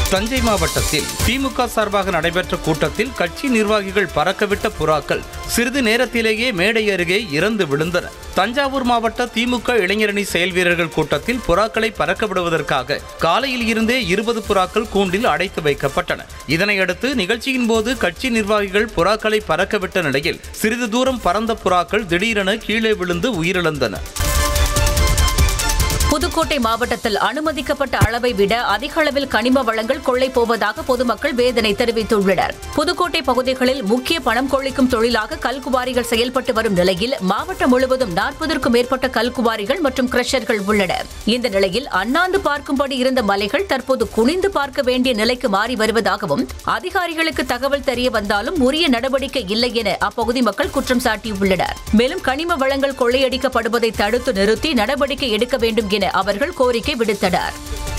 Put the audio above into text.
தஞ்சை மாவட்டத்தில் திமுக சார்பாக நடைபெற்ற கூட்டத்தில் கட்சி நிர்வாகிகள் பறக்கவிட்ட புறாக்கள் சிறிது நேரத்திலேயே மேடை அருகே இறந்து விழுந்தன. தஞ்சாவூர் மாவட்ட திமுக இளைஞரணி செயல் வீரர்கள் கூட்டத்தில் புறாக்களை பறக்க விடுவதற்காக காலையில் இருந்தே 20 புறாக்கள் கூண்டில் அடைத்து வைக்கப்பட்டன. இதனையடுத்து நிகழ்ச்சியின் போது கட்சி நிர்வாகிகள் புறாக்களை பறக்கவிட்ட நிலையில் சிறிது தூரம் பறந்த புறாக்கள் திடீரென கீழே விழுந்து உயிரிழந்தன. புதுக்கோட்டை மாவட்டத்தில் அனுமதிக்கப்பட்ட அளவை விட அதிக அளவில் கனிம வளங்கள் கொள்ளை போவதாக பொதுமக்கள் வேதனை தெரிவித்துள்ளனர். புதுக்கோட்டை பகுதிகளில் முக்கிய பணம் கொள்ளைக்கும் தொழிலாக கல்குவாரிகள் செயல்பட்டு வரும் நிலையில் மாவட்டம் முழுவதும் 40க்கும் மேற்பட்ட கல்குவாரிகள் மற்றும் கிரஷர்கள் உள்ளன. இந்த நிலையில் அண்ணாந்து பார்க்கும்படி இருந்த மலைகள் தற்போது குனிந்து பார்க்க வேண்டிய நிலைக்கு மாறி வருவதாகவும் அதிகாரிகளுக்கு தகவல் தெரிய வந்தாலும் உரிய நடவடிக்கை இல்லை என அப்பகுதி மக்கள் குற்றம் சாட்டியுள்ளனர். மேலும் கனிம வளங்கள் கொள்ளையடிக்கப்படுவதை தடுத்து நிறுத்தி நடவடிக்கை எடுக்க வேண்டும் என அவர்கள் கோரிக்கை விடுத்தனர்.